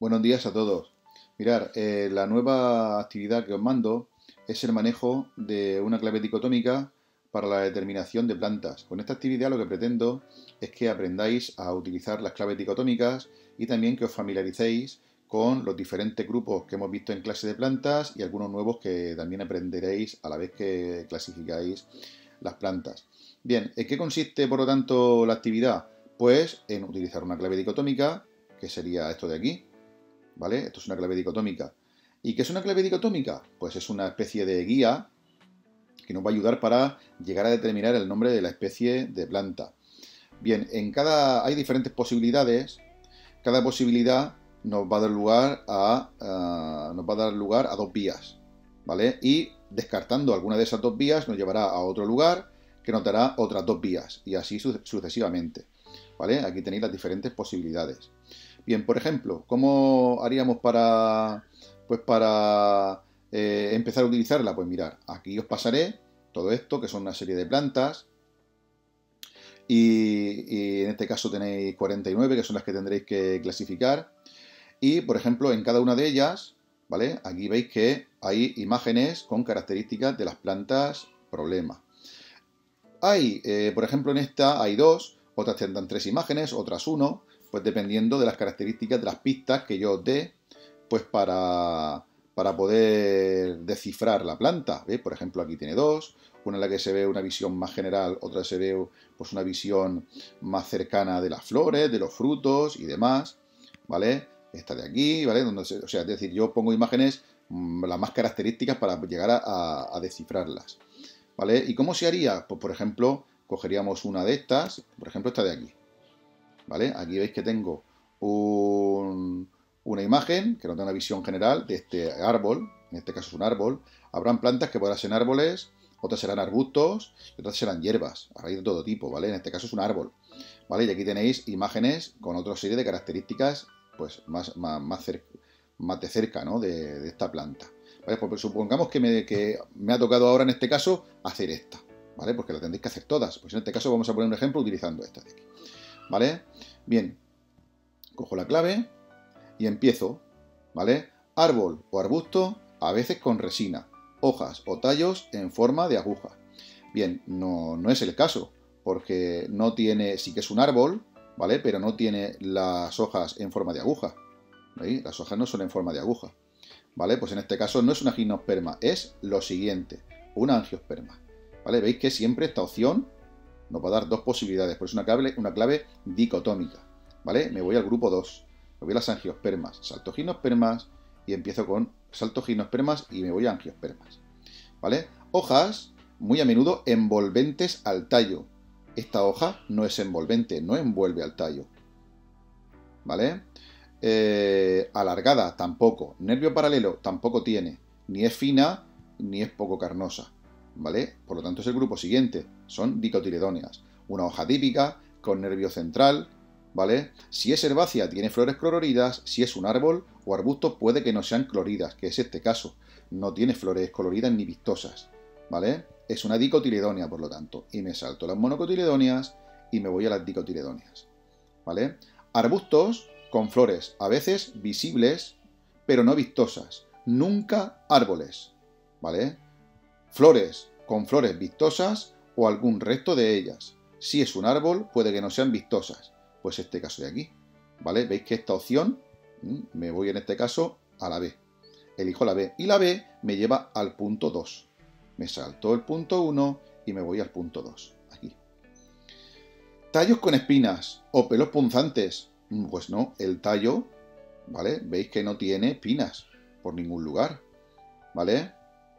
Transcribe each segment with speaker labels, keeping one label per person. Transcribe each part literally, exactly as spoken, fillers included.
Speaker 1: Buenos días a todos. Mirar, eh, la nueva actividad que os mando es el manejo de una clave dicotómica para la determinación de plantas. Con esta actividad lo que pretendo es que aprendáis a utilizar las claves dicotómicas y también que os familiaricéis con los diferentes grupos que hemos visto en clase de plantas y algunos nuevos que también aprenderéis a la vez que clasificáis las plantas. Bien, ¿en qué consiste por lo tanto la actividad? Pues en utilizar una clave dicotómica, que sería esto de aquí, ¿vale? Esto es una clave dicotómica. ¿Y qué es una clave dicotómica? Pues es una especie de guía que nos va a ayudar para llegar a determinar el nombre de la especie de planta. Bien, en cada hay diferentes posibilidades. Cada posibilidad nos va a dar lugar a uh, nos va a dar lugar a dos vías, ¿vale? Y descartando alguna de esas dos vías nos llevará a otro lugar que nos dará otras dos vías y así sucesivamente, ¿vale? Aquí tenéis las diferentes posibilidades. Bien, por ejemplo, ¿cómo haríamos para, pues para eh, empezar a utilizarla? Pues mirad, aquí os pasaré todo esto, que son una serie de plantas, y, y en este caso tenéis cuarenta y nueve, que son las que tendréis que clasificar, y por ejemplo, en cada una de ellas, ¿vale? Aquí veis que hay imágenes con características de las plantas problema. Hay, eh, por ejemplo, en esta hay dos, otras tendrán tres imágenes, otras uno, pues dependiendo de las características de las pistas que yo os dé, pues para, para poder descifrar la planta. ¿Veis? Por ejemplo, aquí tiene dos, una en la que se ve una visión más general, otra se ve pues una visión más cercana de las flores, de los frutos y demás, ¿vale? Esta de aquí, ¿vale? Donde se, o sea, es decir, yo pongo imágenes mmm, las más características para llegar a, a, a descifrarlas, ¿vale? ¿Y cómo se haría? Pues, por ejemplo, cogeríamos una de estas, por ejemplo, esta de aquí, ¿vale? Aquí veis que tengo un, una imagen que nos da una visión general de este árbol, en este caso es un árbol. Habrán plantas que podrán ser árboles, otras serán arbustos y otras serán hierbas, hay de todo tipo, ¿vale? En este caso es un árbol, ¿vale? Y aquí tenéis imágenes con otra serie de características, pues más, más, más, cer más de cerca, ¿no? De, de esta planta, ¿vale? Pues supongamos que me, que me ha tocado ahora en este caso hacer esta, ¿vale? Porque la tendréis que hacer todas, pues en este caso vamos a poner un ejemplo utilizando esta de aquí, ¿vale? Bien, cojo la clave y empiezo, ¿vale? Árbol o arbusto, a veces con resina, hojas o tallos en forma de aguja. Bien, no, no es el caso, porque no tiene, sí que es un árbol, ¿vale? Pero no tiene las hojas en forma de aguja, ¿veis? Las hojas no son en forma de aguja, ¿vale? Pues en este caso no es una gimnosperma, es lo siguiente, una angiosperma, ¿vale? Veis que siempre esta opción nos va a dar dos posibilidades, por eso una clave, una clave dicotómica, ¿vale? Me voy al grupo dos, me voy a las angiospermas, salto gimnospermas y empiezo con salto gimnospermas y me voy a angiospermas, ¿vale? Hojas muy a menudo envolventes al tallo. Esta hoja no es envolvente, no envuelve al tallo, ¿vale? Eh, alargada tampoco, nervio paralelo tampoco tiene, ni es fina ni es poco carnosa, ¿vale? Por lo tanto es el grupo siguiente, son dicotiledóneas. Una hoja típica con nervio central, ¿vale? Si es herbácea tiene flores coloridas, si es un árbol o arbusto puede que no sean coloridas, que es este caso, no tiene flores coloridas ni vistosas, ¿vale? Es una dicotiledónea por lo tanto, y me salto las monocotiledóneas y me voy a las dicotiledóneas, ¿vale? Arbustos con flores, a veces visibles, pero no vistosas, nunca árboles, ¿vale? Flores con flores vistosas o algún resto de ellas. Si es un árbol, puede que no sean vistosas, pues este caso de aquí, ¿vale? Veis que esta opción, me voy en este caso a la B, elijo la B, y la B me lleva al punto dos. Me salto el punto uno y me voy al punto dos, aquí. Tallos con espinas o pelos punzantes. Pues no, el tallo, ¿vale? Veis que no tiene espinas por ningún lugar, ¿vale?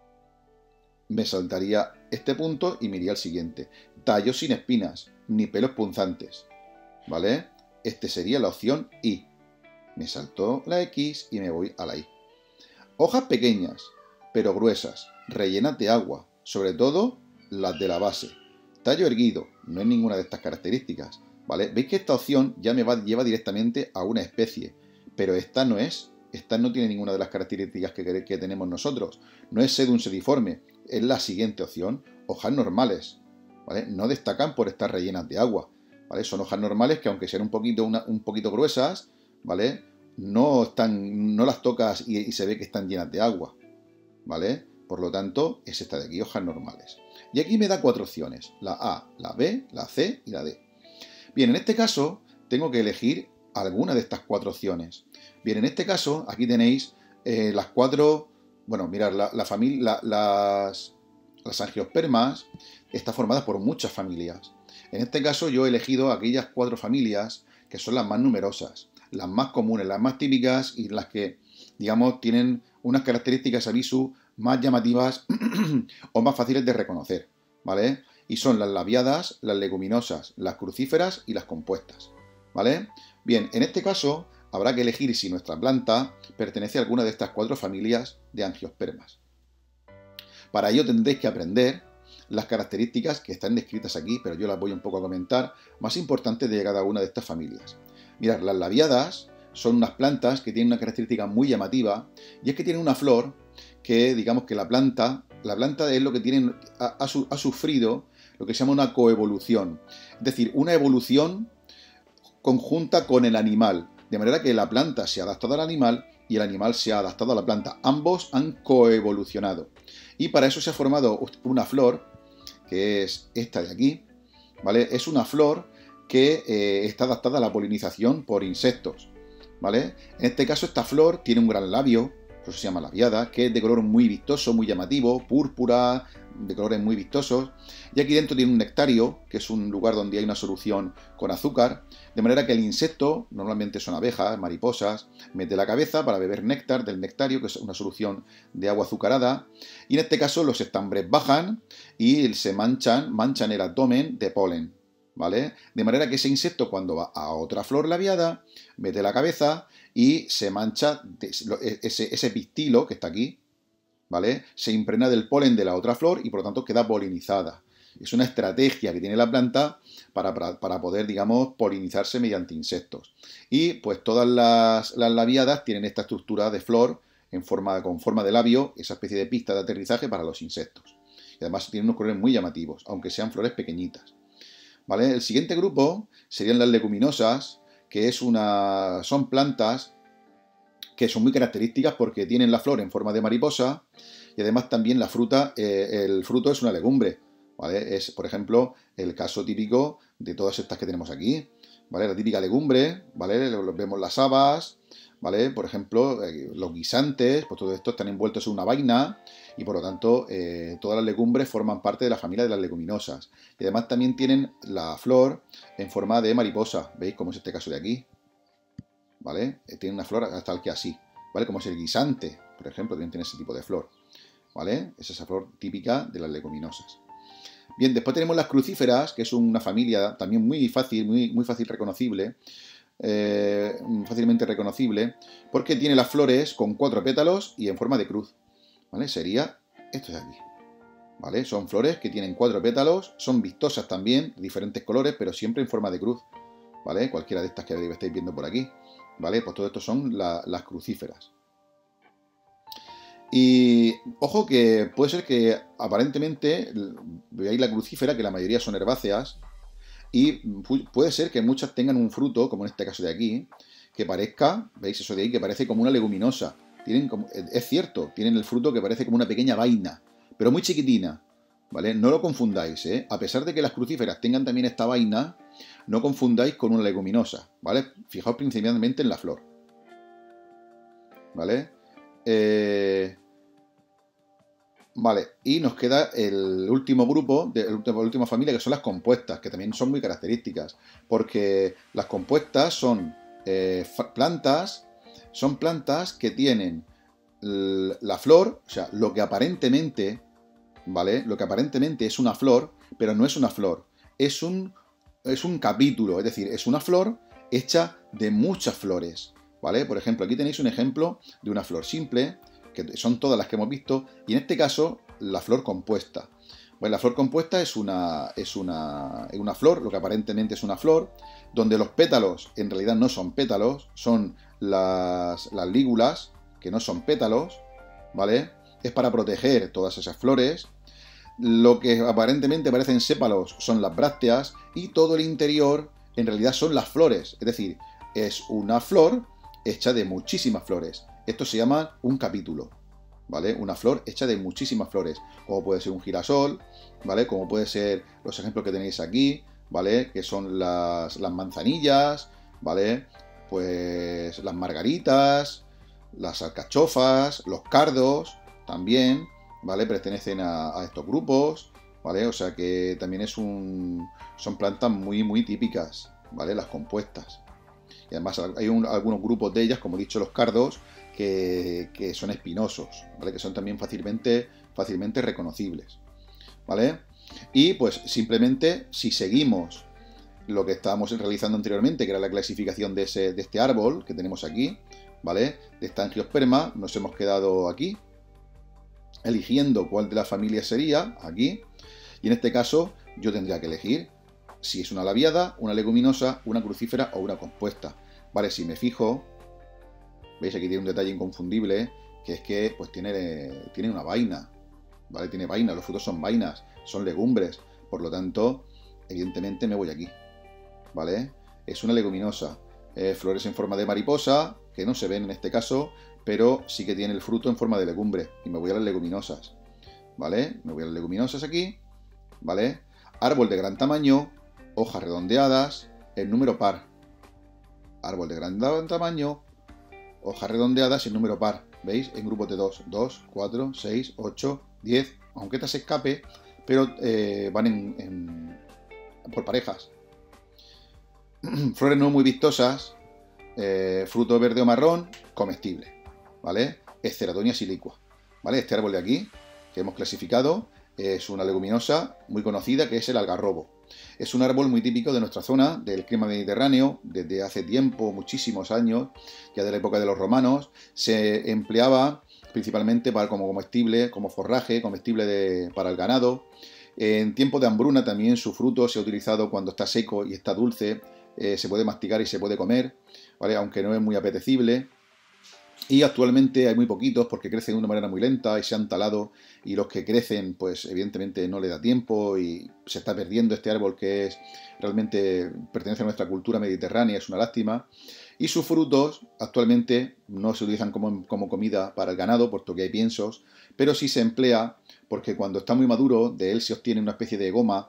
Speaker 1: Me saltaría este punto y me iría al siguiente. Tallos sin espinas, ni pelos punzantes, ¿vale? Este sería la opción I. Me salto la X y me voy a la Y. Hojas pequeñas, pero gruesas, rellenas de agua, sobre todo las de la base. Tallo erguido, no es ninguna de estas características, ¿vale? Veis que esta opción ya me va, lleva directamente a una especie, pero esta no es, esta no tiene ninguna de las características que, que tenemos nosotros. No es sedum sediforme, es la siguiente opción, hojas normales, ¿vale? No destacan por estar rellenas de agua, ¿vale? Son hojas normales que aunque sean un poquito, una, un poquito gruesas, ¿vale? no, están, no las tocas y, y se ve que están llenas de agua, ¿vale? Por lo tanto, es esta de aquí, hojas normales. Y aquí me da cuatro opciones, la A, la B, la C y la D. Bien, en este caso tengo que elegir alguna de estas cuatro opciones. Bien, en este caso, aquí tenéis eh, las cuatro, bueno, mirad, la, la familia, la, las, las angiospermas están formadas por muchas familias. En este caso yo he elegido aquellas cuatro familias que son las más numerosas, las más comunes, las más típicas y las que, digamos, tienen unas características a visu más llamativas o más fáciles de reconocer, ¿vale? Y son las labiadas, las leguminosas, las crucíferas y las compuestas, ¿vale? Bien, en este caso habrá que elegir si nuestra planta pertenece a alguna de estas cuatro familias de angiospermas. Para ello tendréis que aprender las características que están descritas aquí, pero yo las voy un poco a comentar, más importantes de cada una de estas familias. Mirad, las labiadas son unas plantas que tienen una característica muy llamativa, y es que tienen una flor que, digamos que la planta, la planta es lo que tiene, ha, ha, ha sufrido lo que se llama una coevolución, es decir, una evolución conjunta con el animal, de manera que la planta se ha adaptado al animal y el animal se ha adaptado a la planta. Ambos han coevolucionado. Y para eso se ha formado una flor, que es esta de aquí, ¿vale? Es una flor que eh, está adaptada a la polinización por insectos, ¿vale? En este caso esta flor tiene un gran labio, por eso se llama labiada, que es de color muy vistoso, muy llamativo, púrpura, de colores muy vistosos. Y aquí dentro tiene un nectario, que es un lugar donde hay una solución con azúcar, de manera que el insecto, normalmente son abejas, mariposas, mete la cabeza para beber néctar del nectario, que es una solución de agua azucarada, y en este caso los estambres bajan y se manchan, manchan el abdomen de polen, ¿vale? De manera que ese insecto, cuando va a otra flor labiada, mete la cabeza y se mancha de ese, ese pistilo que está aquí, ¿vale? Se impregna del polen de la otra flor y por lo tanto queda polinizada. Es una estrategia que tiene la planta para, para, para poder, digamos, polinizarse mediante insectos. Y pues todas las, las labiadas tienen esta estructura de flor en forma, con forma de labio, esa especie de pista de aterrizaje para los insectos. Y además tienen unos colores muy llamativos, aunque sean flores pequeñitas, ¿vale? El siguiente grupo serían las leguminosas, que es una, son plantas que son muy características porque tienen la flor en forma de mariposa y además también la fruta, eh, el fruto es una legumbre, ¿vale? Es, por ejemplo, el caso típico de todas estas que tenemos aquí, ¿vale? La típica legumbre, ¿vale? Vemos las habas, ¿vale? Por ejemplo, eh, los guisantes, pues todo esto están envueltos en una vaina y por lo tanto eh, todas las legumbres forman parte de la familia de las leguminosas. Y además también tienen la flor en forma de mariposa, ¿veis? Como es este caso de aquí, ¿vale? Tiene una flor tal que así, ¿vale? Como es el guisante, por ejemplo, también tiene ese tipo de flor, ¿vale? Es esa flor típica de las leguminosas. Bien, después tenemos las crucíferas, que es una familia también muy fácil, muy, muy fácil reconocible, eh, fácilmente reconocible, porque tiene las flores con cuatro pétalos y en forma de cruz, ¿vale? Sería esto de aquí, ¿vale? Son flores que tienen cuatro pétalos, son vistosas también, de diferentes colores, pero siempre en forma de cruz, ¿vale? Cualquiera de estas que estáis viendo por aquí, ¿vale? Pues todo esto son la, las crucíferas. Y ojo que puede ser que aparentemente veáis la crucífera, que la mayoría son herbáceas, y puede ser que muchas tengan un fruto, como en este caso de aquí, que parezca, ¿veis eso de ahí? Que parece como una leguminosa. Tienen como, es cierto, tienen el fruto que parece como una pequeña vaina, pero muy chiquitina, ¿vale? No lo confundáis, ¿eh? A pesar de que las crucíferas tengan también esta vaina, no confundáis con una leguminosa, ¿vale? Fijaos principalmente en la flor, ¿vale? Eh... Vale, y nos queda el último grupo, de, la última familia, que son las compuestas, que también son muy características, porque las compuestas son eh, plantas, son plantas que tienen la flor, o sea, lo que aparentemente, ¿vale? Lo que aparentemente es una flor, pero no es una flor, es un, es un capítulo, es decir, es una flor hecha de muchas flores, ¿vale? Por ejemplo, aquí tenéis un ejemplo de una flor simple, que son todas las que hemos visto, y en este caso, la flor compuesta. Bueno, la flor compuesta es una, es una, es una flor, lo que aparentemente es una flor, donde los pétalos en realidad no son pétalos, son las, las lígulas, que no son pétalos, ¿vale? Es para proteger todas esas flores. Lo que aparentemente parecen sépalos son las brácteas, y todo el interior en realidad son las flores, es decir, es una flor hecha de muchísimas flores. Esto se llama un capítulo, ¿vale? Una flor hecha de muchísimas flores, como puede ser un girasol, ¿vale? Como puede ser los ejemplos que tenéis aquí, ¿vale? Que son las, las manzanillas, ¿vale? Pues las margaritas, las alcachofas, los cardos, también, ¿vale? Pertenecen a, a estos grupos, ¿vale? O sea que también es un, son plantas muy, muy típicas, ¿vale? Las compuestas. Y además hay un, algunos grupos de ellas, como he dicho, los cardos, que, que son espinosos, ¿vale? Que son también fácilmente, fácilmente reconocibles, ¿vale? Y pues simplemente, si seguimos lo que estábamos realizando anteriormente, que era la clasificación de, ese, de este árbol que tenemos aquí, ¿vale? De esta angiosperma, nos hemos quedado aquí, eligiendo cuál de las familias sería, aquí, y en este caso yo tendría que elegir si es una labiada, una leguminosa, una crucífera o una compuesta. Vale, si me fijo, veis aquí tiene un detalle inconfundible, que es que pues tiene, tiene una vaina, ¿vale? Tiene vaina, los frutos son vainas, son legumbres, por lo tanto, evidentemente me voy aquí, ¿vale? Es una leguminosa, eh, flores en forma de mariposa, que no se ven en este caso, pero sí que tiene el fruto en forma de legumbre, y me voy a las leguminosas, ¿vale? Me voy a las leguminosas aquí, ¿vale? Árbol de gran tamaño, hojas redondeadas, en número par. Árbol de gran tamaño, hojas redondeadas en número par. ¿Veis? En grupos de dos. dos, cuatro, seis, ocho, diez. Aunque esta se escape, pero eh, van en, en, por parejas. Flores no muy vistosas, eh, fruto verde o marrón, comestible. ¿Vale? Esceratonia silicua. ¿Vale? Este árbol de aquí, que hemos clasificado, es una leguminosa muy conocida, que es el algarrobo. Es un árbol muy típico de nuestra zona, del clima mediterráneo, desde hace tiempo, muchísimos años, ya de la época de los romanos. Se empleaba principalmente para, como comestible, como forraje, comestible de, para el ganado. En tiempo de hambruna también su fruto se ha utilizado cuando está seco y está dulce. Eh, se puede masticar y se puede comer, ¿vale? Aunque no es muy apetecible. Y actualmente hay muy poquitos porque crecen de una manera muy lenta y se han talado, y los que crecen pues evidentemente no le da tiempo y se está perdiendo este árbol que es realmente pertenece a nuestra cultura mediterránea, es una lástima. Y sus frutos actualmente no se utilizan como, como comida para el ganado, puesto que hay piensos, pero sí se emplea porque cuando está muy maduro de él se obtiene una especie de goma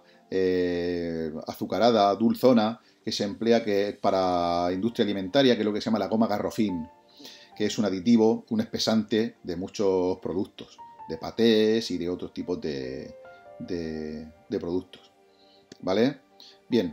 Speaker 1: eh, azucarada, dulzona, que se emplea que es para industria alimentaria, que es lo que se llama la goma garrofín, que es un aditivo, un espesante de muchos productos, de patés y de otros tipos de, de, de productos, ¿vale? Bien,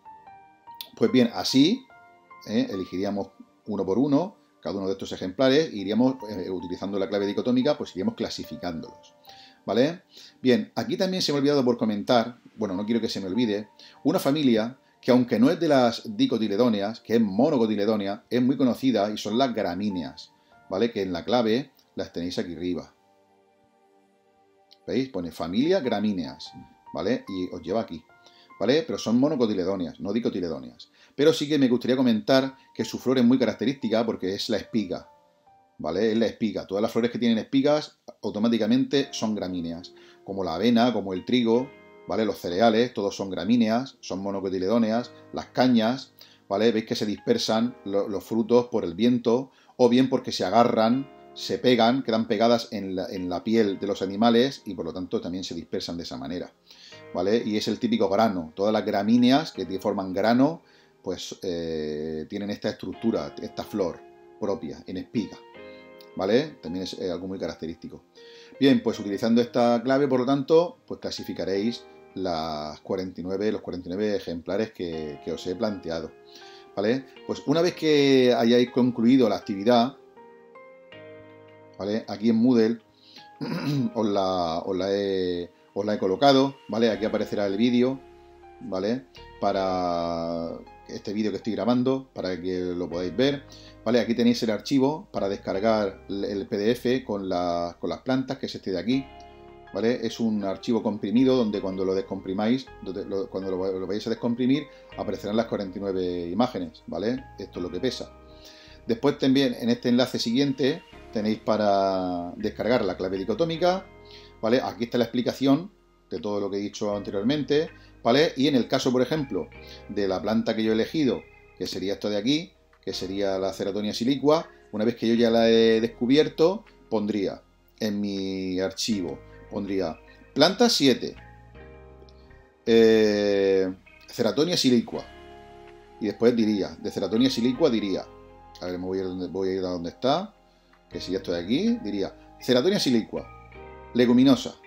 Speaker 1: pues bien, así ¿eh? elegiríamos uno por uno cada uno de estos ejemplares e iríamos, eh, utilizando la clave dicotómica, pues iríamos clasificándolos, ¿vale? Bien, aquí también se me ha olvidado por comentar, bueno, no quiero que se me olvide, una familia que aunque no es de las dicotiledóneas, que es monocotiledónea, es muy conocida y son las gramíneas, ¿vale? Que en la clave las tenéis aquí arriba. ¿Veis? Pone familia gramíneas, ¿vale? Y os lleva aquí, ¿vale? Pero son monocotiledóneas, no dicotiledóneas. Pero sí que me gustaría comentar que su flor es muy característica porque es la espiga, ¿vale? Es la espiga. Todas las flores que tienen espigas automáticamente son gramíneas, como la avena, como el trigo, ¿vale? Los cereales, todos son gramíneas, son monocotiledóneas, las cañas, ¿vale? Veis que se dispersan lo, los frutos por el viento, o bien porque se agarran, se pegan, quedan pegadas en la, en la piel de los animales y por lo tanto también se dispersan de esa manera, ¿vale? Y es el típico grano. Todas las gramíneas que forman grano, pues eh, tienen esta estructura, esta flor propia, en espiga, ¿vale? También es eh, algo muy característico. Bien, pues utilizando esta clave, por lo tanto, pues clasificaréis las cuarenta y nueve, los cuarenta y nueve ejemplares que, que os he planteado, ¿vale? Pues una vez que hayáis concluido la actividad, ¿vale? Aquí en Moodle os la, os la, he, os la he colocado, ¿vale? Aquí aparecerá el vídeo, ¿vale? Para este vídeo que estoy grabando, para que lo podáis ver, ¿vale? Aquí tenéis el archivo para descargar el P D F con, la, con las plantas, que es este de aquí, ¿vale? Es un archivo comprimido donde cuando lo descomprimáis, cuando lo, lo vais a descomprimir, aparecerán las cuarenta y nueve imágenes, ¿vale? Esto es lo que pesa. Después también en este enlace siguiente tenéis para descargar la clave dicotómica, ¿vale? Aquí está la explicación de todo lo que he dicho anteriormente, ¿vale? Y en el caso, por ejemplo, de la planta que yo he elegido, que sería esto de aquí, que sería la Ceratonia silicua. Una vez que yo ya la he descubierto, pondría en mi archivo, pondría planta siete, eh, Ceratonia silicua, y después diría, de Ceratonia silicua diría, a ver, me voy a ir, donde, voy a, ir a donde está, que si ya estoy aquí, diría Ceratonia silicua, leguminosa.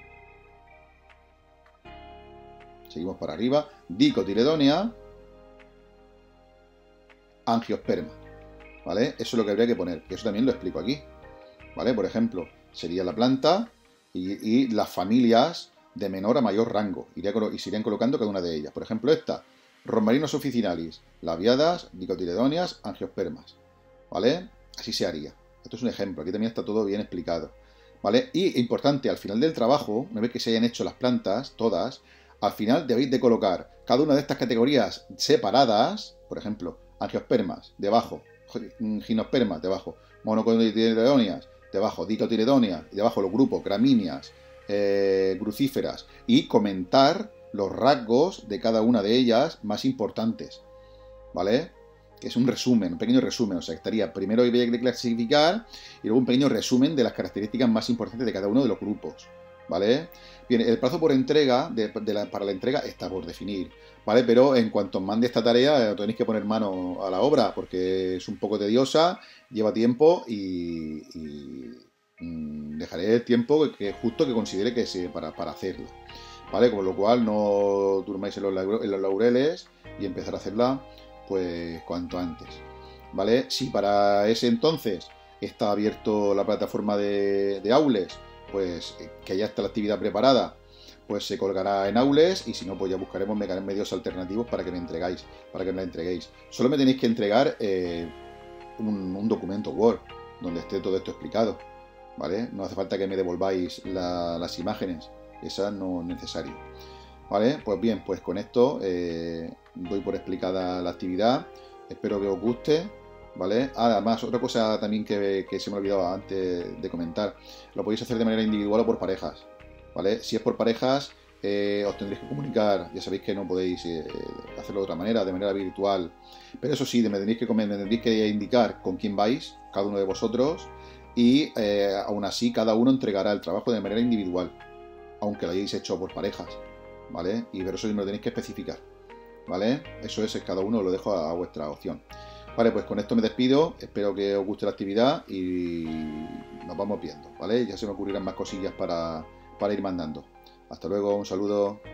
Speaker 1: Seguimos para arriba, Dicotiledonea, angiosperma, ¿vale? Eso es lo que habría que poner, que eso también lo explico aquí, ¿vale? Por ejemplo, sería la planta y, y las familias de menor a mayor rango, iría, y se irían colocando cada una de ellas. Por ejemplo, esta, Rosmarinus officinalis, labiadas, dicotiledóneas, angiospermas, ¿vale? Así se haría. Esto es un ejemplo, aquí también está todo bien explicado, ¿vale? Y importante, al final del trabajo, una vez que se hayan hecho las plantas, todas, al final debéis de colocar cada una de estas categorías separadas, por ejemplo, angiospermas, debajo, gimnospermas, debajo, monocotiledóneas, debajo, dicotiledóneas, y debajo los grupos, gramíneas, eh, crucíferas, y comentar los rasgos de cada una de ellas más importantes, ¿vale? Que es un resumen, un pequeño resumen, o sea, estaría primero hay que clasificar y luego un pequeño resumen de las características más importantes de cada uno de los grupos, ¿vale? Bien, el plazo por entrega, de, de la, para la entrega está por definir, ¿vale? Pero en cuanto os mande esta tarea, tenéis que poner mano a la obra, porque es un poco tediosa, lleva tiempo y, y mmm, dejaré el tiempo que, justo que considere que se, para, para hacerla, ¿vale? Con lo cual no durmáis en los, en los laureles y empezar a hacerla, pues, cuanto antes, ¿vale? Si para ese entonces está abierto la plataforma de, de Aules, pues que ya está la actividad preparada, pues se colgará en Aules, y si no, pues ya buscaremos medios alternativos para que me entregáis, para que me la entreguéis. Solo me tenéis que entregar eh, un, un documento Word donde esté todo esto explicado, ¿vale? No hace falta que me devolváis la, las imágenes, esa no es necesario, ¿vale? Pues bien, pues con esto eh, doy por explicada la actividad, espero que os guste, ¿vale? Además, otra cosa también que, que se me olvidaba antes de comentar, lo podéis hacer de manera individual o por parejas, ¿vale? Si es por parejas, eh, os tendréis que comunicar, ya sabéis que no podéis eh, hacerlo de otra manera, de manera virtual, pero eso sí, me tendréis que, me tendréis que indicar con quién vais, cada uno de vosotros, y eh, aún así cada uno entregará el trabajo de manera individual, aunque lo hayáis hecho por parejas, ¿vale? Y pero eso me lo tenéis que especificar, ¿vale? Eso es, cada uno lo dejo a, a vuestra opción. Vale, pues con esto me despido, espero que os guste la actividad y nos vamos viendo, ¿vale? Ya se me ocurrirán más cosillas para, para ir mandando. Hasta luego, un saludo.